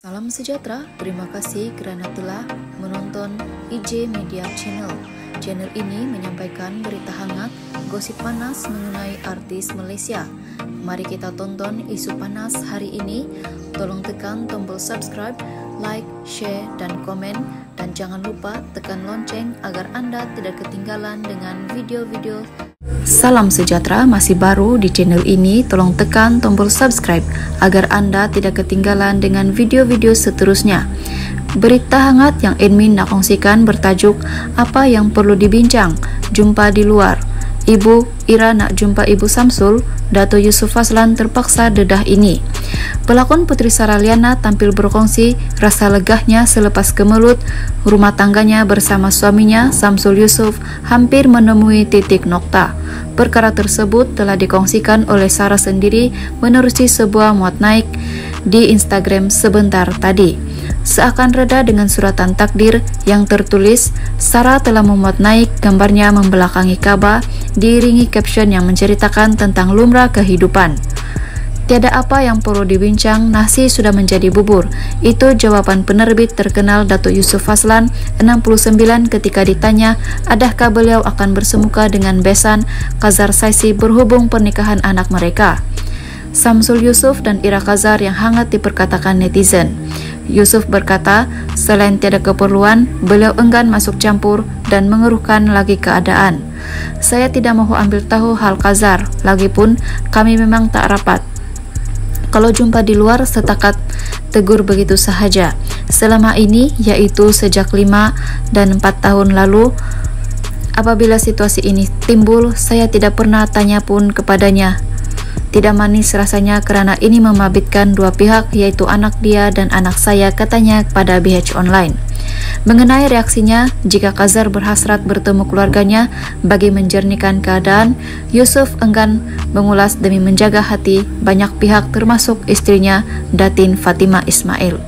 Salam sejahtera, terima kasih kerana telah menonton IJ Media Channel. Channel ini menyampaikan berita hangat, gosip panas mengenai artis Malaysia. Mari kita tonton isu panas hari ini. Tolong tekan tombol subscribe, like, share, dan komen. Dan jangan lupa tekan lonceng agar Anda tidak ketinggalan dengan video-video. Salam sejahtera, masih baru di channel ini, tolong tekan tombol subscribe agar Anda tidak ketinggalan dengan video-video seterusnya. Berita hangat yang admin nak kongsikan bertajuk apa yang perlu dibincang, jumpa di luar. Ibu Ira nak jumpa Ibu Samsul, Dato' Yusof Fazlan terpaksa dedah ini. Pelakon Putri Saraliana tampil berkongsi rasa legahnya selepas kemelut rumah tangganya bersama suaminya Samsul Yusof hampir menemui titik nokta. Perkara tersebut telah dikongsikan oleh Sarah sendiri menerusi sebuah muat naik di Instagram sebentar tadi. Seakan reda dengan suratan takdir yang tertulis, Sarah telah memuat naik gambarnya membelakangi Ka'bah diiringi caption yang menceritakan tentang lumrah kehidupan. Tiada apa yang perlu dibincang, nasi sudah menjadi bubur. Itu jawaban penerbit terkenal Dato' Yusof Fazlan, 69, ketika ditanya adakah beliau akan bersemuka dengan besan Kazar Saisi berhubung pernikahan anak mereka. Samsul Yusof dan Ira Kazar yang hangat diperkatakan netizen. Yusof berkata, selain tiada keperluan, beliau enggan masuk campur dan mengeruhkan lagi keadaan. Saya tidak mahu ambil tahu hal Kazar, lagipun kami memang tak rapat. Kalau jumpa di luar setakat tegur begitu sahaja. Selama ini, yaitu sejak 5 dan 4 tahun lalu, apabila situasi ini timbul, saya tidak pernah tanya pun kepadanya. Tidak manis rasanya kerana ini memabitkan dua pihak, yaitu anak dia dan anak saya, katanya kepada BH Online. Mengenai reaksinya jika Kazar berhasrat bertemu keluarganya bagi menjernihkan keadaan, Yusof enggan mengulas demi menjaga hati banyak pihak termasuk istrinya Datin Fatimah Ismail.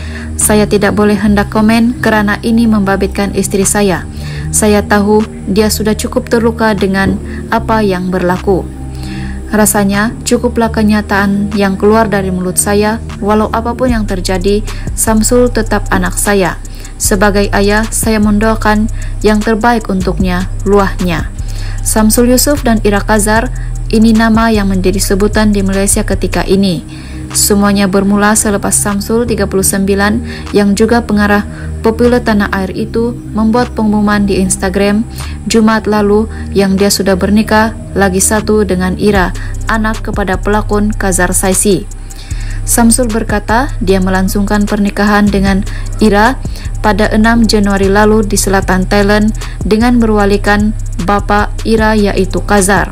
Saya tidak boleh hendak komen kerana ini membabitkan istri saya. Saya tahu dia sudah cukup terluka dengan apa yang berlaku. Rasanya cukuplah kenyataan yang keluar dari mulut saya. Walau apapun yang terjadi, Samsul tetap anak saya. Sebagai ayah, saya mendoakan yang terbaik untuknya, luahnya. Samsul Yusof dan Ira Kazar, ini nama yang menjadi sebutan di Malaysia ketika ini. Semuanya bermula selepas Samsul 39 yang juga pengarah populer tanah air itu membuat pengumuman di Instagram Jumat lalu yang dia sudah bernikah lagi satu dengan Ira, anak kepada pelakon Kazar Saisi. Samsul berkata dia melangsungkan pernikahan dengan Ira pada 6 Januari lalu di selatan Thailand dengan berwalikan bapa Ira yaitu Kazar.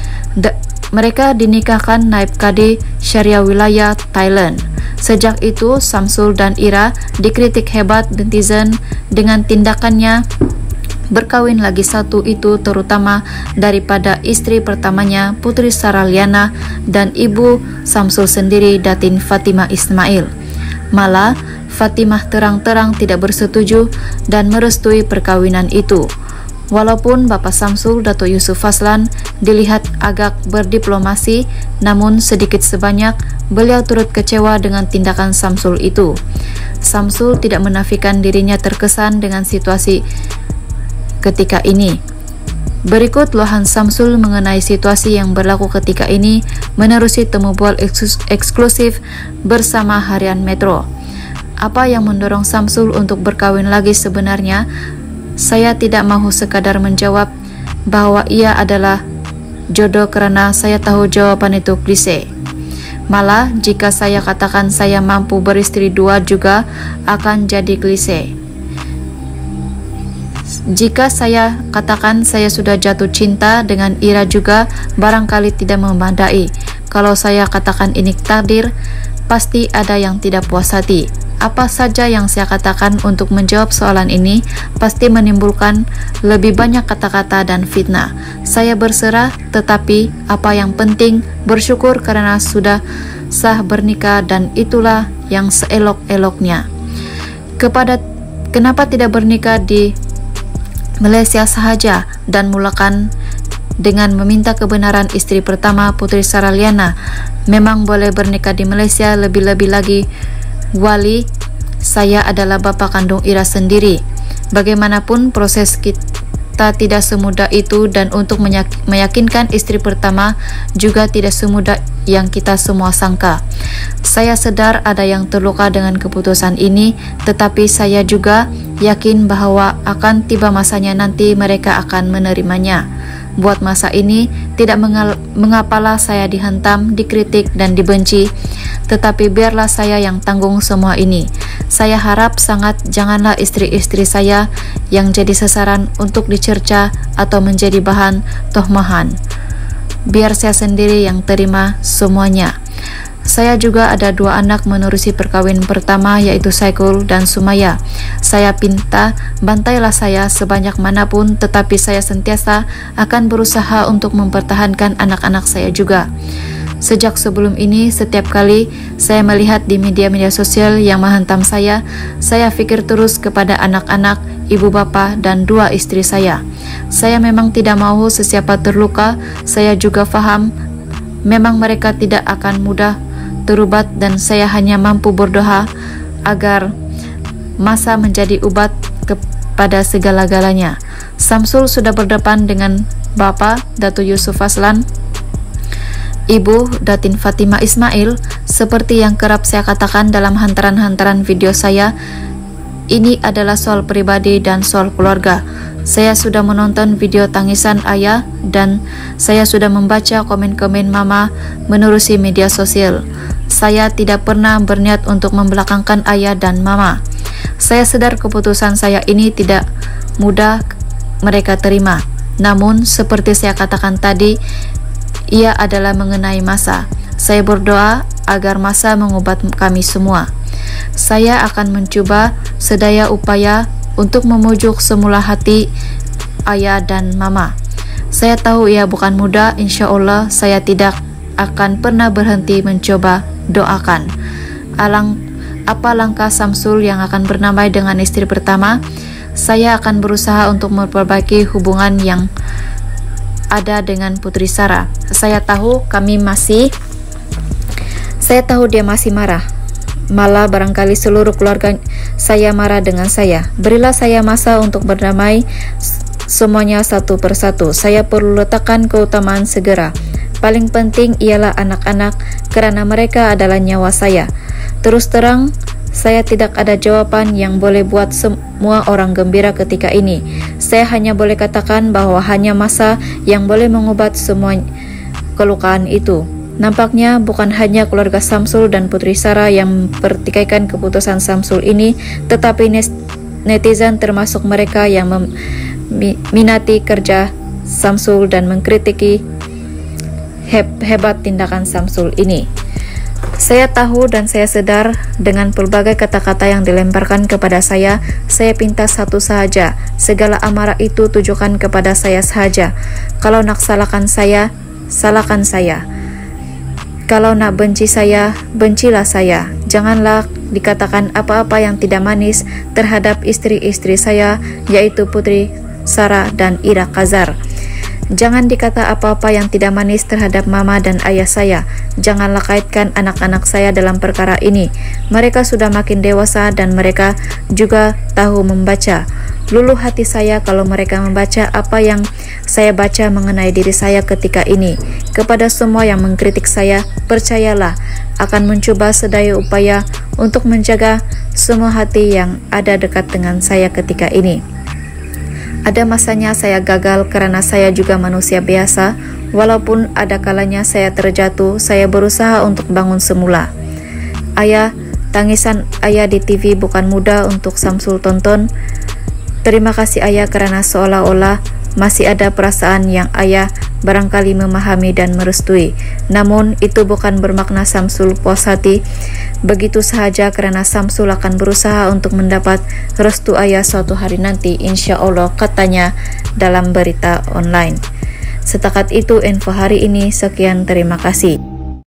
Mereka dinikahkan naib kadi Syariah Wilayah Thailand. Sejak itu, Samsul dan Ira dikritik hebat netizen dengan tindakannya berkawin lagi satu itu, terutama daripada istri pertamanya Putri Saraliana dan ibu Samsul sendiri, Datin Fatimah Ismail. Malah, Fatimah terang-terang tidak bersetuju dan merestui perkawinan itu. Walaupun Bapak Samsul, Dato' Yusof Fazlan, dilihat agak berdiplomasi, namun sedikit sebanyak beliau turut kecewa dengan tindakan Samsul itu. Samsul tidak menafikan dirinya terkesan dengan situasi ketika ini. Berikut luahan Samsul mengenai situasi yang berlaku ketika ini menerusi temu bual eksklusif bersama Harian Metro. Apa yang mendorong Samsul untuk berkawin lagi sebenarnya? Saya tidak mahu sekadar menjawab bahwa ia adalah jodoh kerana saya tahu jawaban itu klise. Malah jika saya katakan saya mampu beristri dua juga akan jadi klise. Jika saya katakan saya sudah jatuh cinta dengan Ira juga barangkali tidak memadai. Kalau saya katakan ini takdir, pasti ada yang tidak puas hati. Apa saja yang saya katakan untuk menjawab soalan ini pasti menimbulkan lebih banyak kata-kata dan fitnah. Saya berserah, tetapi apa yang penting bersyukur karena sudah sah bernikah dan itulah yang seelok-eloknya. Kenapa tidak bernikah di Malaysia sahaja dan mulakan dengan meminta kebenaran istri pertama Putri Saraliana? Memang boleh bernikah di Malaysia, lebih-lebih lagi Wali, saya adalah bapak kandung Ira sendiri. Bagaimanapun proses kita tidak semudah itu, dan untuk meyakinkan istri pertama juga tidak semudah yang kita semua sangka. Saya sadar ada yang terluka dengan keputusan ini, tetapi saya juga yakin bahwa akan tiba masanya nanti mereka akan menerimanya. Buat masa ini, tidak mengapalah saya dihantam, dikritik, dan dibenci, tetapi biarlah saya yang tanggung semua ini. Saya harap sangat janganlah istri-istri saya yang jadi sasaran untuk dicerca atau menjadi bahan tohmahan. Biar saya sendiri yang terima semuanya. Saya juga ada 2 anak menerusi perkawin pertama, yaitu Saikul dan Sumaya. Saya pinta, bantailah saya sebanyak manapun, tetapi saya sentiasa akan berusaha untuk mempertahankan anak-anak saya juga. Sejak sebelum ini, setiap kali saya melihat di media-media sosial yang menghantam saya pikir terus kepada anak-anak, ibu bapa, dan 2 istri saya. Saya memang tidak mau sesiapa terluka. Saya juga paham memang mereka tidak akan mudah terubat, dan saya hanya mampu berdoa agar masa menjadi obat kepada segala-galanya. Samsul sudah berdepan dengan Bapak Datu Yusuf Aslan, Ibu Datin Fatima Ismail. Seperti yang kerap saya katakan dalam hantaran-hantaran video saya, ini adalah soal pribadi dan soal keluarga. Saya sudah menonton video tangisan ayah, dan saya sudah membaca komen-komen mama menerusi media sosial. Saya tidak pernah berniat untuk membelakangkan ayah dan mama. Saya sadar keputusan saya ini tidak mudah mereka terima. Namun, seperti saya katakan tadi, ia adalah mengenai masa. Saya berdoa agar masa mengobat kami semua. Saya akan mencoba sedaya upaya untuk memujuk semula hati ayah dan mama. Saya tahu ia bukan mudah. Insya Allah saya tidak akan pernah berhenti mencoba. Doakan. Apa langkah Samsul yang akan bernamai dengan istri pertama? Saya akan berusaha untuk memperbaiki hubungan yang ada dengan Putri Sarah. Saya tahu dia masih marah. Malah barangkali seluruh keluarga saya marah dengan saya. Berilah saya masa untuk berdamai semuanya satu persatu. Saya perlu letakkan keutamaan segera. Paling penting ialah anak-anak, karena mereka adalah nyawa saya. Terus terang, saya tidak ada jawaban yang boleh buat semua orang gembira ketika ini. Saya hanya boleh katakan bahwa hanya masa yang boleh mengobat semua kelukaan itu. Nampaknya bukan hanya keluarga Samsul dan Putri Sarah yang mempertikaikan keputusan Samsul ini, tetapi netizen termasuk mereka yang meminati kerja Samsul dan mengkritiki hebat tindakan Samsul ini. Saya tahu dan saya sadar dengan pelbagai kata-kata yang dilemparkan kepada saya pinta satu sahaja. Segala amarah itu tujukan kepada saya sahaja. Kalau nak salahkan saya, salahkan saya. Kalau nak benci saya, bencilah saya. Janganlah dikatakan apa-apa yang tidak manis terhadap istri-istri saya, yaitu Putri Sarah dan Ira Kazar. Jangan dikata apa-apa yang tidak manis terhadap mama dan ayah saya. Janganlah kaitkan anak-anak saya dalam perkara ini. Mereka sudah makin dewasa dan mereka juga tahu membaca. Luluh hati saya kalau mereka membaca apa yang saya baca mengenai diri saya ketika ini. Kepada semua yang mengkritik saya, percayalah akan mencoba sedaya upaya untuk menjaga semua hati yang ada dekat dengan saya ketika ini. Ada masanya saya gagal karena saya juga manusia biasa. Walaupun ada kalanya saya terjatuh, saya berusaha untuk bangun semula. Ayah, tangisan ayah di TV bukan mudah untuk Samsul tonton. Terima kasih ayah karena seolah-olah masih ada perasaan yang ayah barangkali memahami dan merestui. Namun itu bukan bermakna Samsul puas hati begitu sahaja, karena Samsul akan berusaha untuk mendapat restu ayah suatu hari nanti, insya Allah, katanya dalam berita online. Setakat itu info hari ini. Sekian, terima kasih.